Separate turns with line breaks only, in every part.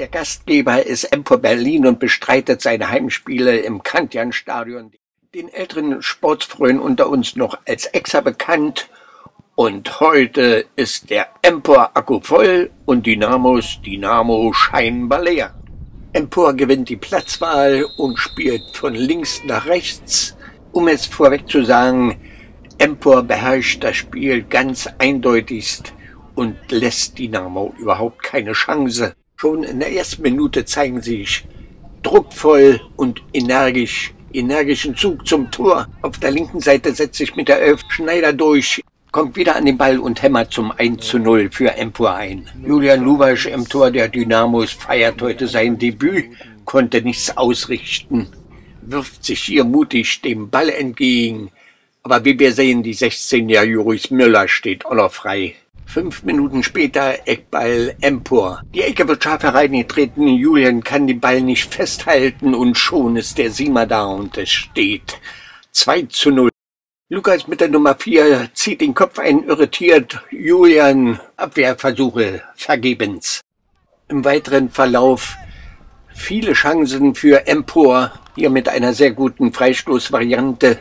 Der Gastgeber ist Empor Berlin und bestreitet seine Heimspiele im Cantian-Stadion. Den älteren Sportfreuen unter uns noch als Exa bekannt. Und heute ist der Empor-Akku voll und Dynamo scheinbar leer. Empor gewinnt die Platzwahl und spielt von links nach rechts. Um es vorweg zu sagen, Empor beherrscht das Spiel ganz eindeutigst und lässt Dynamo überhaupt keine Chance. Schon in der ersten Minute zeigen sie sich druckvoll und energischen Zug zum Tor. Auf der linken Seite setzt sich mit der 11 Schneider durch, kommt wieder an den Ball und hämmert zum 1:0 für Empor ein. Julian Lubasch im Tor der Dynamos feiert heute sein Debüt, konnte nichts ausrichten, wirft sich hier mutig dem Ball entgegen. Aber wie wir sehen, die 16-jährige Juris Müller steht auch noch frei. 5 Minuten später Eckball Empor. Die Ecke wird scharf hereingetreten, Julian kann den Ball nicht festhalten und schon ist der Siemer da und es steht 2:0. Lukas mit der Nummer 4 zieht den Kopf ein, irritiert. Julian, Abwehrversuche vergebens. Im weiteren Verlauf viele Chancen für Empor. Hier mit einer sehr guten Freistoßvariante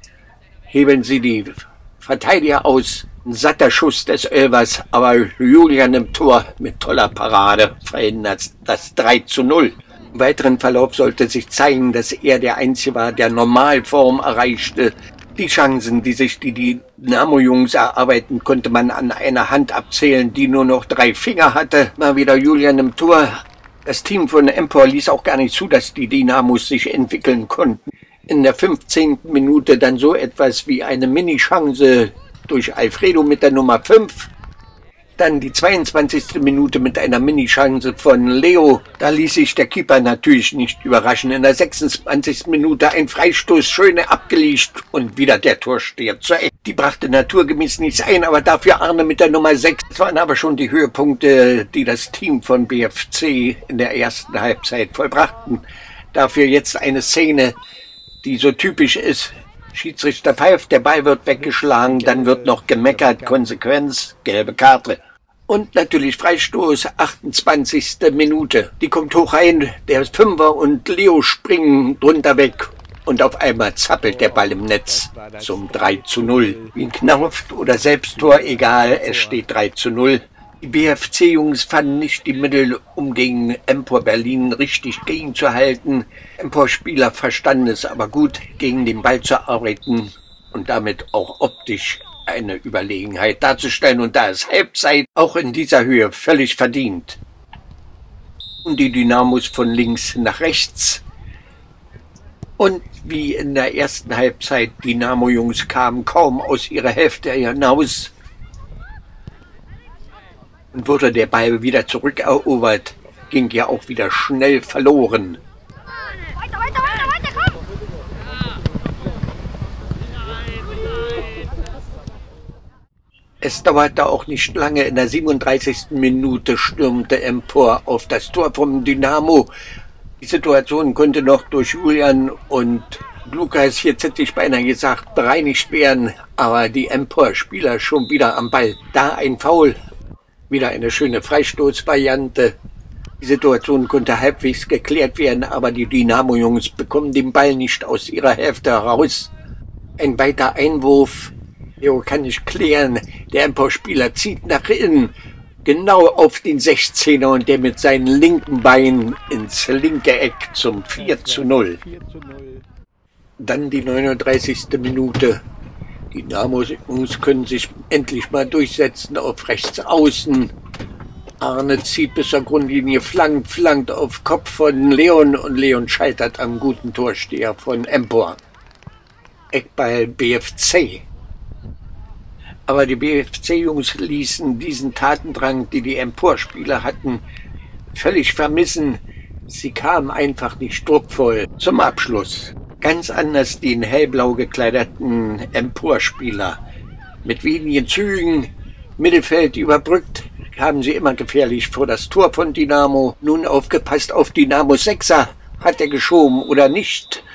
hebeln sie die Verteidiger aus. Ein satter Schuss des Elvers, aber Julian im Tor mit toller Parade verhindert das 3:0. Im weiteren Verlauf sollte sich zeigen, dass er der Einzige war, der Normalform erreichte. Die Chancen, die sich die Dynamo-Jungs erarbeiten, konnte man an einer Hand abzählen, die nur noch 3 Finger hatte. Mal wieder Julian im Tor. Das Team von Empor ließ auch gar nicht zu, dass die Dynamos sich entwickeln konnten. In der 15. Minute dann so etwas wie eine Mini-Chance durch Alfredo mit der Nummer 5. Dann die 22. Minute mit einer Mini-Chance von Leo. Da ließ sich der Keeper natürlich nicht überraschen. In der 26. Minute ein Freistoß, schöne abgelegt und wieder der Torsteher zur Ecke. Die brachte naturgemäß nichts ein, aber dafür Arne mit der Nummer 6. Das waren aber schon die Höhepunkte, die das Team von BFC in der ersten Halbzeit vollbrachten. Dafür jetzt eine Szene, die so typisch ist. Schiedsrichter pfeift, der Ball wird weggeschlagen, dann wird noch gemeckert, Konsequenz, gelbe Karte. Und natürlich Freistoß, 28. Minute. Die kommt hoch rein, der Fünfer und Leo springen drunter weg. Und auf einmal zappelt der Ball im Netz zum 3:0. Wie ein Knauf oder Selbsttor, egal, es steht 3:0. Die BFC-Jungs fanden nicht die Mittel, um gegen Empor Berlin richtig gegenzuhalten. Empor-Spieler verstanden es aber gut, gegen den Ball zu arbeiten und damit auch optisch eine Überlegenheit darzustellen. Und da ist Halbzeit auch in dieser Höhe völlig verdient. Und die Dynamos von links nach rechts. Und wie in der ersten Halbzeit, Dynamo-Jungs kamen kaum aus ihrer Hälfte hinaus. Und wurde der Ball wieder zurückerobert, ging ja auch wieder schnell verloren. Es dauerte auch nicht lange, in der 37. Minute stürmte Empor auf das Tor vom Dynamo. Die Situation konnte noch durch Julian und Lukas, jetzt hätte ich beinahe gesagt, bereinigt werden, aber die Empor-Spieler schon wieder am Ball. Da ein Foul. Wieder eine schöne Freistoßvariante. Die Situation konnte halbwegs geklärt werden, aber die Dynamo-Jungs bekommen den Ball nicht aus ihrer Hälfte heraus. Ein weiter Einwurf. Leo kann nicht klären. Der Empor-Spieler zieht nach innen, genau auf den 16er und der mit seinem linken Bein ins linke Eck zum 4:0. Dann die 39. Minute. Die Dynamo-Jungs können sich endlich mal durchsetzen auf rechts außen. Arne zieht bis zur Grundlinie, flankt auf Kopf von Leon und Leon scheitert am guten Torsteher von Empor. Eckball BFC. Aber die BFC-Jungs ließen diesen Tatendrang, die die Empor-Spieler hatten, völlig vermissen. Sie kamen einfach nicht druckvoll zum Abschluss. Ganz anders den hellblau gekleideten Empor-Spieler. Mit wenigen Zügen, Mittelfeld überbrückt, kamen sie immer gefährlich vor das Tor von Dynamo. Nun aufgepasst auf Dynamo 6er. Hat er geschoben oder nicht?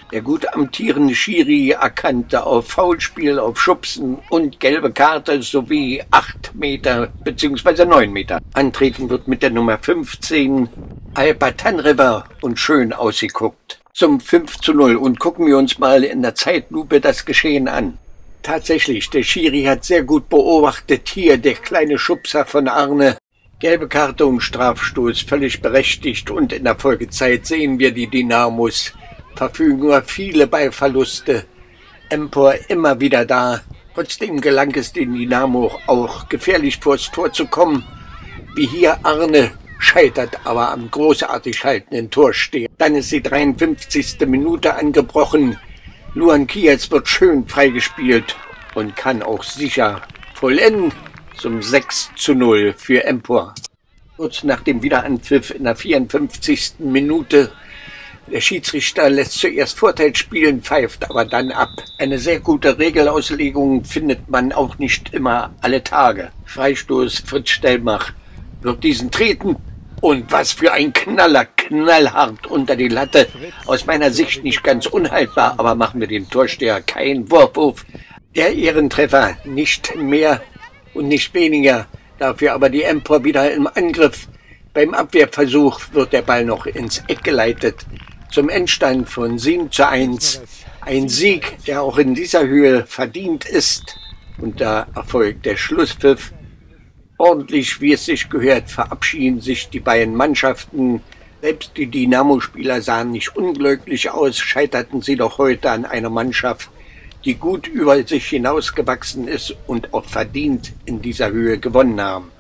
Der gut amtierende Schiri erkannte auf Foulspiel, auf Schubsen und gelbe Karte sowie 8 Meter bzw. 9 Meter. Antreten wird mit der Nummer 15 Alba Tanriver und schön ausgeguckt. Zum 5:0 und gucken wir uns mal in der Zeitlupe das Geschehen an. Tatsächlich, der Schiri hat sehr gut beobachtet, hier der kleine Schubser von Arne. Gelbe Karte und Strafstoß, völlig berechtigt, und in der Folgezeit sehen wir die Dynamos verfügen über viele Ballverluste. Empor immer wieder da. Trotzdem gelang es den Dynamo auch gefährlich vors Tor zu kommen. Wie hier Arne, scheitert aber am großartig haltenden Torsteher. Dann ist die 53. Minute angebrochen. Luan Kiez wird schön freigespielt und kann auch sicher vollenden zum 6:0 für Empor. Kurz nach dem Wiederanpfiff in der 54. Minute. Der Schiedsrichter lässt zuerst Vorteil spielen, pfeift aber dann ab. Eine sehr gute Regelauslegung findet man auch nicht immer alle Tage. Freistoß Fritz Stellmach wird diesen treten. Und was für ein Knaller, knallhart unter die Latte. Aus meiner Sicht nicht ganz unhaltbar, aber machen wir dem Torsteher keinen Vorwurf. Der Ehrentreffer, nicht mehr und nicht weniger. Dafür aber die Empor wieder im Angriff. Beim Abwehrversuch wird der Ball noch ins Eck geleitet. Zum Endstand von 7:1. Ein Sieg, der auch in dieser Höhe verdient ist. Und da erfolgt der Schlusspfiff. Ordentlich, wie es sich gehört, verabschieden sich die beiden Mannschaften. Selbst die Dynamo-Spieler sahen nicht unglücklich aus, scheiterten sie doch heute an einer Mannschaft, die gut über sich hinausgewachsen ist und auch verdient in dieser Höhe gewonnen haben.